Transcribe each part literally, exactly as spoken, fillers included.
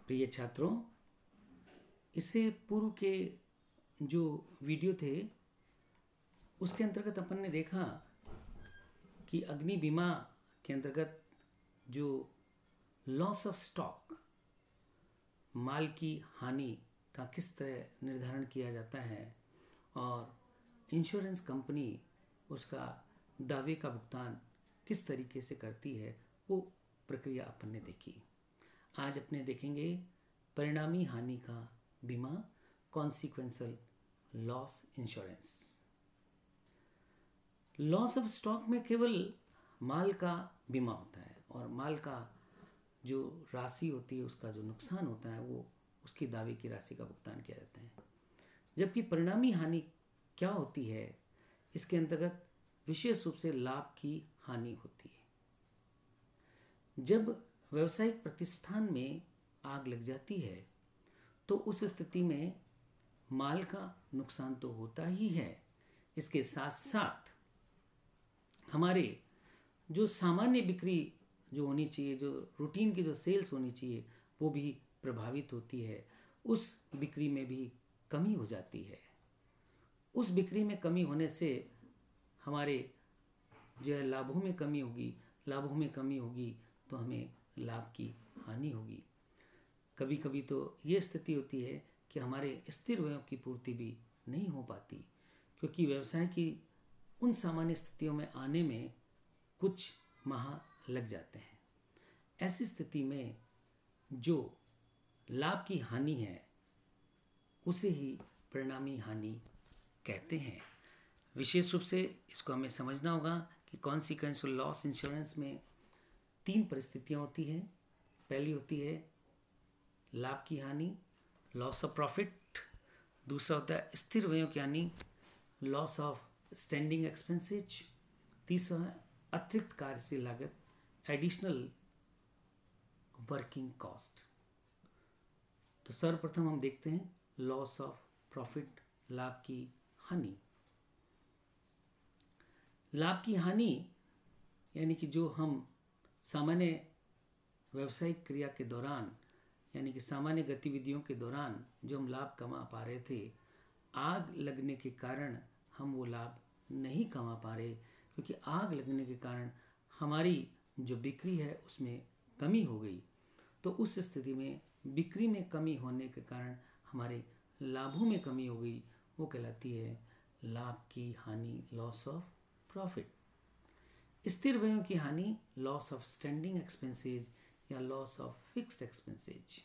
प्रिय छात्रों, इससे पूर्व के जो वीडियो थे उसके अंतर्गत अपन ने देखा कि अग्नि बीमा के अंतर्गत जो लॉस ऑफ स्टॉक, माल की हानि का किस तरह निर्धारण किया जाता है और इंश्योरेंस कंपनी उसका दावे का भुगतान किस तरीके से करती है, वो प्रक्रिया अपन ने देखी। आज अपने देखेंगे परिणामी हानि का बीमा, consequential loss insurance. Loss of stock में केवल माल का बीमा होता है और माल का जो राशि होती है, उसका जो नुकसान होता है, वो उसकी दावे की राशि का भुगतान किया जाता है। जबकि परिणामी हानि क्या होती है, इसके अंतर्गत विशेष रूप से लाभ की हानि होती है। जब व्यवसायिक प्रतिष्ठान में आग लग जाती है तो उस स्थिति में माल का नुकसान तो होता ही है, इसके साथ साथ हमारे जो सामान्य बिक्री जो होनी चाहिए, जो रूटीन की जो सेल्स होनी चाहिए, वो भी प्रभावित होती है। उस बिक्री में भी कमी हो जाती है। उस बिक्री में कमी होने से हमारे जो है लाभों में कमी होगी। लाभों में कमी होगी तो हमें लाभ की हानि होगी। कभी कभी तो ये स्थिति होती है कि हमारे स्थिर व्ययों की पूर्ति भी नहीं हो पाती, क्योंकि व्यवसाय की उन सामान्य स्थितियों में आने में कुछ माह लग जाते हैं। ऐसी स्थिति में जो लाभ की हानि है उसे ही परिणामी हानि कहते हैं। विशेष रूप से इसको हमें समझना होगा कि कॉन्सिक्वेंशियल लॉस इंश्योरेंस में तीन परिस्थितियां होती हैं। पहली होती है लाभ की हानि, लॉस ऑफ प्रॉफिट। दूसरा होता है स्थिर व्ययों की हानि, लॉस ऑफ स्टैंडिंग एक्सपेंसेज। तीसरा है अतिरिक्त कार्यशील लागत, एडिशनल वर्किंग कॉस्ट। तो सर्वप्रथम हम देखते हैं लॉस ऑफ प्रॉफिट, लाभ की हानि। लाभ की हानि यानी कि जो हम सामान्य व्यावसायिक क्रिया के दौरान, यानी कि सामान्य गतिविधियों के दौरान जो हम लाभ कमा पा रहे थे, आग लगने के कारण हम वो लाभ नहीं कमा पा रहे, क्योंकि आग लगने के कारण हमारी जो बिक्री है उसमें कमी हो गई। तो उस स्थिति में बिक्री में कमी होने के कारण हमारे लाभों में कमी हो गई, वो कहलाती है लाभ की हानि, लॉस ऑफ प्रॉफिट। स्थिर व्ययों की हानि, लॉस ऑफ स्टैंडिंग एक्सपेंसेज या लॉस ऑफ फिक्स्ड एक्सपेंसेज।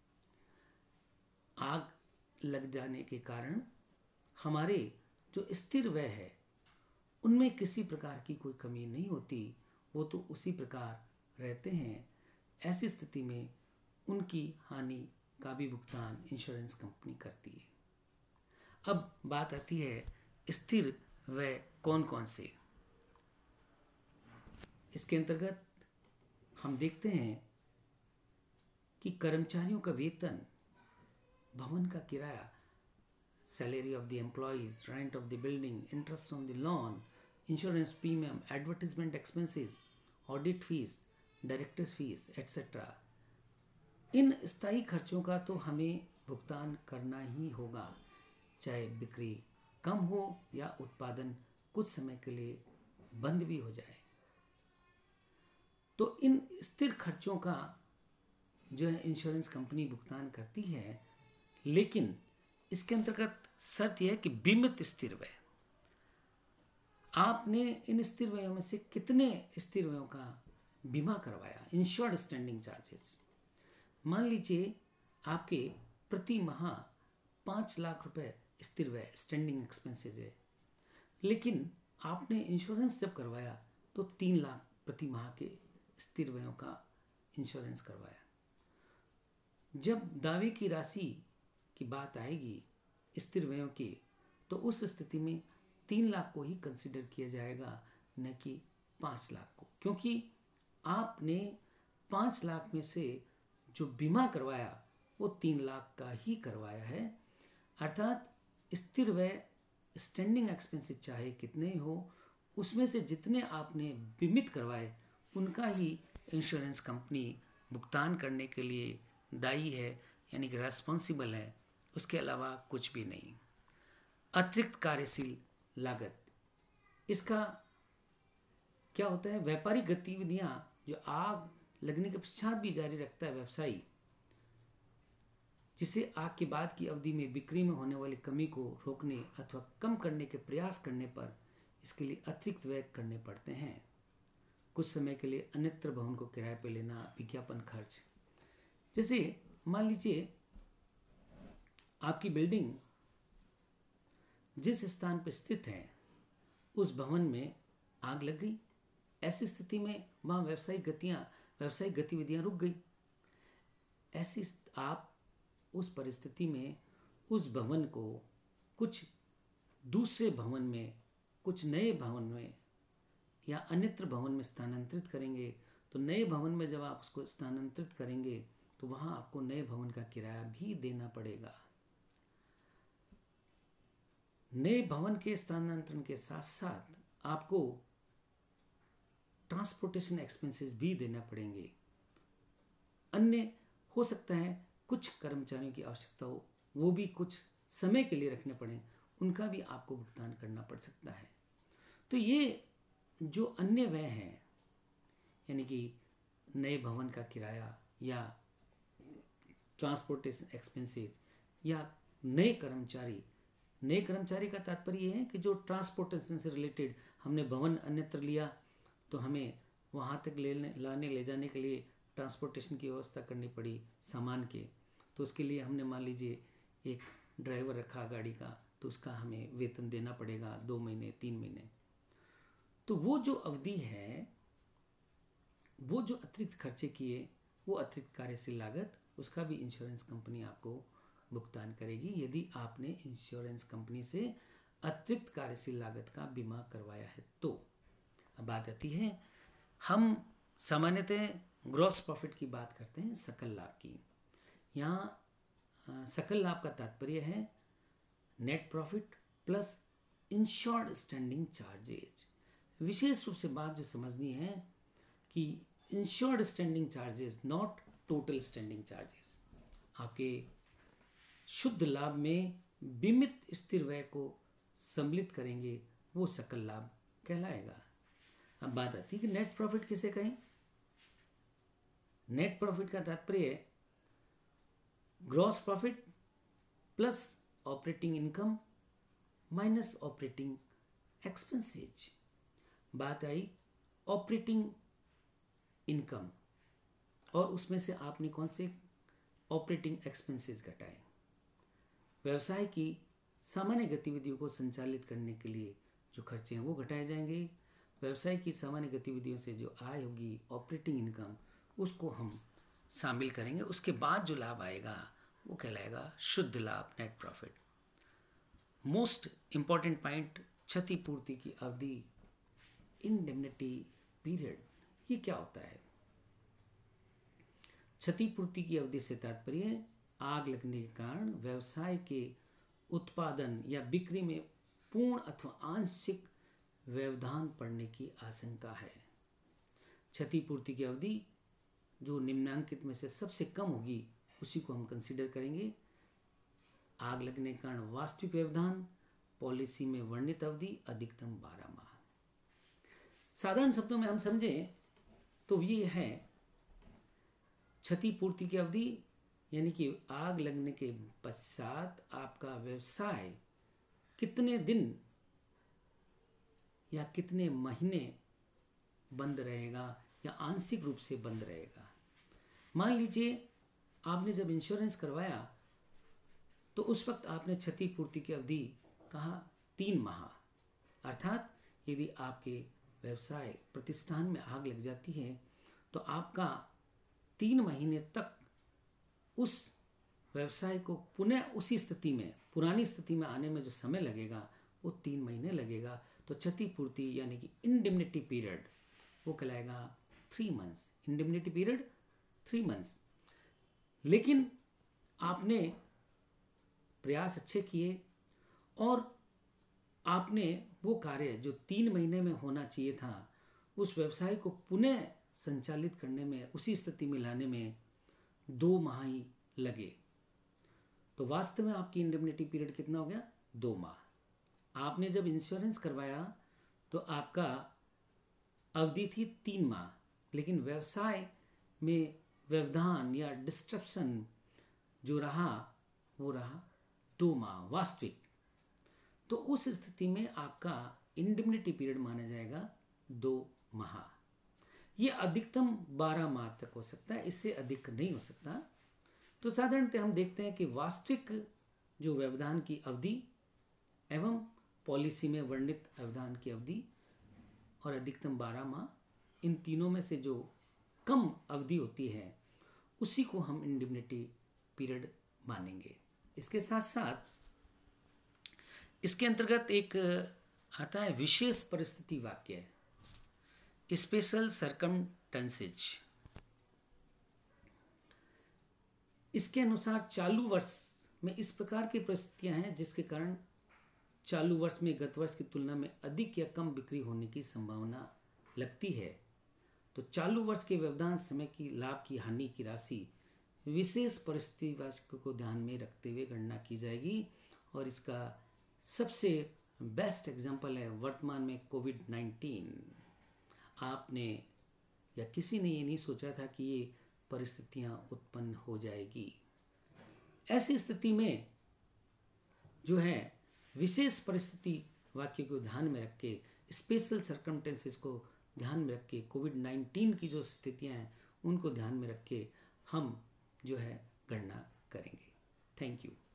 आग लग जाने के कारण हमारे जो स्थिर व्यय है उनमें किसी प्रकार की कोई कमी नहीं होती, वो तो उसी प्रकार रहते हैं। ऐसी स्थिति में उनकी हानि का भी भुगतान इंश्योरेंस कंपनी करती है। अब बात आती है स्थिर व्यय कौन कौन से। इसके अंतर्गत हम देखते हैं कि कर्मचारियों का वेतन, भवन का किराया, salary of the employees, rent of the building, interest on the loan, insurance premium, advertisement expenses, audit fees, directors fees etcetera. इन स्थायी खर्चों का तो हमें भुगतान करना ही होगा, चाहे बिक्री कम हो या उत्पादन कुछ समय के लिए बंद भी हो जाए। तो इन स्थिर खर्चों का जो है इंश्योरेंस कंपनी भुगतान करती है, लेकिन इसके अंतर्गत शर्त यह है कि बीमित स्थिर व्यय। आपने इन स्थिर व्ययों में से कितने स्थिर व्ययों का बीमा करवाया, इंश्योर्ड स्टैंडिंग चार्जेस। मान लीजिए आपके प्रति माह पाँच लाख रुपए स्थिर व्यय, स्टैंडिंग एक्सपेंसेस है, लेकिन आपने इंश्योरेंस जब करवाया तो तीन लाख प्रति माह के स्थिर व्ययों का इंश्योरेंस करवाया। जब दावे की राशि की बात आएगी स्थिर व्ययों की, तो उस स्थिति में तीन लाख को ही कंसिडर किया जाएगा, न कि पाँच लाख को, क्योंकि आपने पाँच लाख में से जो बीमा करवाया वो तीन लाख का ही करवाया है। अर्थात स्थिर व्यय, स्टैंडिंग एक्सपेंसेस चाहे कितने ही हो, उसमें से जितने आपने बीमित करवाए उनका ही इंश्योरेंस कंपनी भुगतान करने के लिए दायी है यानी कि रेस्पॉन्सिबल है, उसके अलावा कुछ भी नहीं। अतिरिक्त कार्यशील लागत, इसका क्या होता है? व्यापारिक गतिविधियां जो आग लगने के पश्चात भी जारी रखता है व्यवसायी, जिसे आग के बाद की अवधि में बिक्री में होने वाली कमी को रोकने अथवा कम करने के प्रयास करने पर इसके लिए अतिरिक्त व्यय करने पड़ते हैं। कुछ समय के लिए अन्यत्र भवन को किराए पर लेना, विज्ञापन खर्च। जैसे मान लीजिए आपकी बिल्डिंग जिस स्थान पर स्थित है उस भवन में आग लग गई। ऐसी स्थिति में वहाँ व्यावसायिक गतियाँ व्यावसायिक गतिविधियाँ रुक गई। ऐसी आप उस परिस्थिति में उस भवन को कुछ दूसरे भवन में, कुछ नए भवन में या अन्यत्र भवन में स्थानांतरित करेंगे। तो नए भवन में जब आप उसको स्थानांतरित करेंगे तो वहाँ आपको नए भवन का किराया भी देना पड़ेगा। नए भवन के स्थानांतरण के साथ साथ आपको ट्रांसपोर्टेशन एक्सपेंसेस भी देना पड़ेंगे। अन्य हो सकता है कुछ कर्मचारियों की आवश्यकता हो, वो भी कुछ समय के लिए रखने पड़े, उनका भी आपको भुगतान करना पड़ सकता है। तो ये जो अन्य व्यय हैं, यानी कि नए भवन का किराया या ट्रांसपोर्टेशन एक्सपेंसेस या नए कर्मचारी, नए कर्मचारी का तात्पर्य यह है कि जो ट्रांसपोर्टेशन से रिलेटेड, हमने भवन अन्यत्र लिया तो हमें वहाँ तक लेने लाने ले जाने के लिए ट्रांसपोर्टेशन की व्यवस्था करनी पड़ी सामान के। तो उसके लिए हमने मान लीजिए एक ड्राइवर रखा गाड़ी का, तो उसका हमें वेतन देना पड़ेगा दो महीने तीन महीने। तो वो जो अवधि है, वो जो अतिरिक्त खर्चे किए, वो अतिरिक्त कार्यशील लागत, उसका भी इंश्योरेंस कंपनी आपको भुगतान करेगी यदि आपने इंश्योरेंस कंपनी से अतिरिक्त कार्यशील लागत का बीमा करवाया है। तो अब बात आती है, हम सामान्यतः ग्रॉस प्रॉफिट की बात करते हैं, सकल लाभ की। यहाँ सकल लाभ का तात्पर्य है net profit plus insured standing charges. विशेष रूप से बात जो समझनी है कि insured standing charges, not total standing charges. आपके शुद्ध लाभ में बीमित स्थिर व्यय को सम्मिलित करेंगे, वो सकल लाभ कहलाएगा। अब बात आती है कि नेट प्रॉफिट किसे कहें। नेट प्रॉफिट का तात्पर्य है gross profit plus operating income minus operating expenses. बात आई ऑपरेटिंग इनकम और उसमें से आपने कौन से ऑपरेटिंग एक्सपेंसेस घटाए। व्यवसाय की सामान्य गतिविधियों को संचालित करने के लिए जो खर्चे हैं वो घटाए जाएंगे। व्यवसाय की सामान्य गतिविधियों से जो आय होगी, ऑपरेटिंग इनकम, उसको हम शामिल करेंगे। उसके बाद जो लाभ आएगा वो कहलाएगा शुद्ध लाभ, net profit. Most important point, क्षतिपूर्ति की अवधि, इंडेमनिटी पीरियड। ये क्या होता है? क्षतिपूर्ति की अवधि से तात्पर्य आग लगने के कारण व्यवसाय के उत्पादन या बिक्री में पूर्ण अथवा आंशिक व्यवधान पड़ने की आशंका है। क्षतिपूर्ति की अवधि जो निम्नांकित में से सबसे कम होगी उसी को हम कंसीडर करेंगे। आग लगने के कारण वास्तविक व्यवधान, पॉलिसी में वर्णित अवधि अधिकतम बारह माह। साधारण शब्दों में हम समझें तो ये है क्षतिपूर्ति की अवधि, यानी कि आग लगने के पश्चात आपका व्यवसाय कितने दिन या कितने महीने बंद रहेगा या आंशिक रूप से बंद रहेगा। मान लीजिए आपने जब इंश्योरेंस करवाया तो उस वक्त आपने क्षतिपूर्ति की अवधि कहा तीन माह, अर्थात यदि आपके व्यवसाय प्रतिष्ठान में आग लग जाती है तो आपका तीन महीने तक उस व्यवसाय को पुनः उसी स्थिति में, पुरानी स्थिति में आने में जो समय लगेगा वो तीन महीने लगेगा। तो क्षतिपूर्ति यानी कि इंडेमनिटी पीरियड वो कहलाएगा three months. Indemnity period three months. लेकिन आपने प्रयास अच्छे किए और आपने वो कार्य जो तीन महीने में होना चाहिए था, उस व्यवसाय को पुनः संचालित करने में, उसी स्थिति में लाने में दो माह ही लगे, तो वास्तव में आपकी इंडेमनिटी पीरियड कितना हो गया? दो माह। आपने जब इंश्योरेंस करवाया तो आपका अवधि थी तीन माह, लेकिन व्यवसाय में व्यवधान या डिस्ट्रप्शन जो रहा वो रहा दो माह वास्तविक। तो उस स्थिति में आपका इंडेमनिटी पीरियड माना जाएगा दो माह। ये अधिकतम बारह माह तक हो सकता है, इससे अधिक नहीं हो सकता। तो साधारणतः हम देखते हैं कि वास्तविक जो व्यवधान की अवधि एवं पॉलिसी में वर्णित व्यवधान की अवधि और अधिकतम बारह माह, इन तीनों में से जो कम अवधि होती है उसी को हम इंडेमनिटी पीरियड मानेंगे। इसके साथ साथ इसके अंतर्गत एक आता है विशेष परिस्थिति वाक्य, स्पेशल सर्कमस्टेंसेज। इसके अनुसार चालू वर्ष में इस प्रकार की परिस्थितियां हैं जिसके कारण चालू वर्ष में गत वर्ष की तुलना में अधिक या कम बिक्री होने की संभावना लगती है। तो चालू वर्ष के व्यवधान समय की लाभ की हानि की राशि विशेष परिस्थिति वाक्य को ध्यान में रखते हुए गणना की जाएगी। और इसका सबसे बेस्ट एग्जाम्पल है वर्तमान में कोविड नाइन्टीन। आपने या किसी ने ये नहीं सोचा था कि ये परिस्थितियां उत्पन्न हो जाएगी। ऐसी स्थिति में जो है विशेष परिस्थिति वाक्य को ध्यान में रख के, स्पेशल सर्कमस्टेंसेस को ध्यान में रख के, कोविड नाइन्टीन की जो स्थितियां हैं उनको ध्यान में रख के हम जो है गणना करेंगे। Thank you.